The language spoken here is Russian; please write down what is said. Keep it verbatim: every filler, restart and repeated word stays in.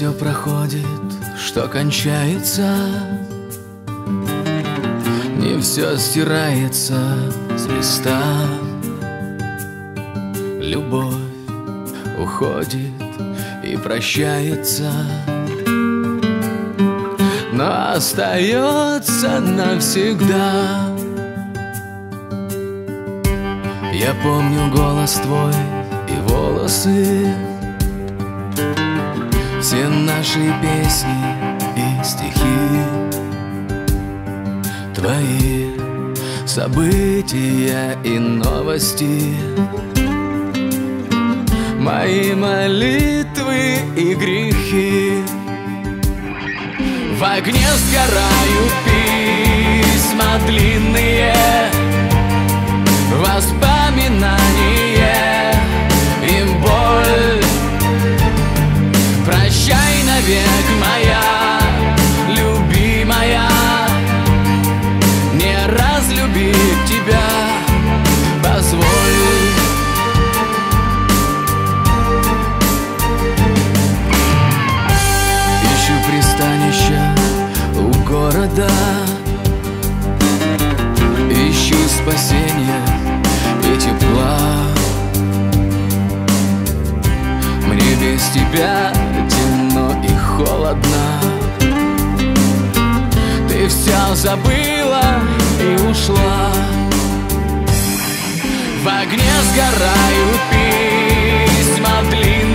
все проходит, что кончается, не все стирается с листа. Любовь уходит и прощается, но остается навсегда. Я помню голос твой и волосы, все наши песни и стихи, твои события и новости, мои молитвы и грехи. В огне сгорают письма длинные, воспоминания и боль. Прощай навек, моя любимая, не разлюбить тебя позволь. Ищу пристанища у города, ищу спасения и тепла. Мне без тебя темно и холодно. Ты все забыла и ушла. В огне сгорают письма длинные,